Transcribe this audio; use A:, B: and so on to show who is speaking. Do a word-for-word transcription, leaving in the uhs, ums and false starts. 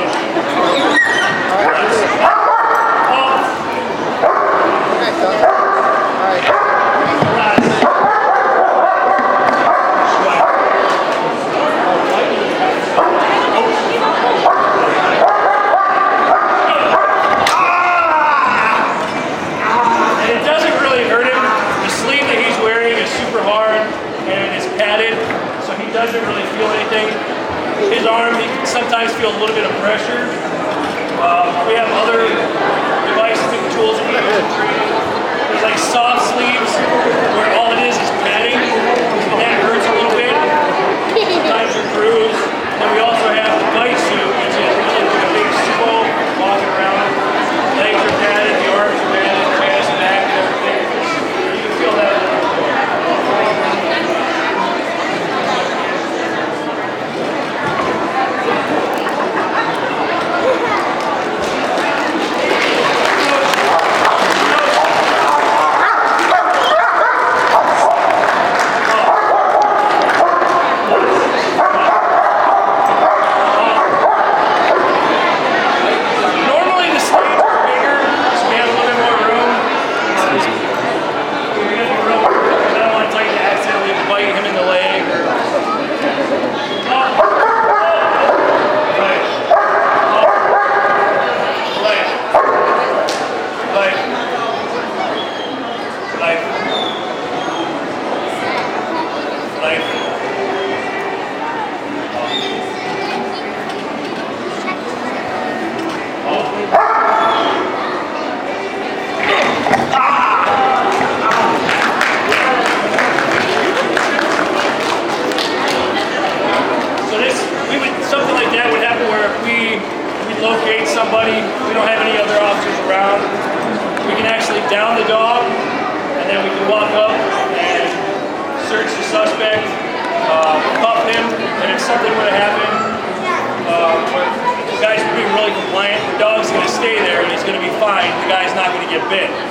A: Doesn't really feel anything. His arm, he can sometimes feel a little bit of pressure. Uh, we have other devices and tools that we use in training. There's like soft sleeves where all it is is padding, and that hurts a little bit. Sometimes you bruise. Then we also have the bite suit, which is really like a big squirrel walking around. Legs are padded, the arms are padded, the chest and back and everything. You can feel that. Locate somebody, we don't have any other officers around, we can actually down the dog, and then we can walk up and search the suspect, uh, cuff him, and if something were to happen, uh, the guy's being really compliant, the dog's going to stay there and he's going to be fine, the guy's not going to get bit.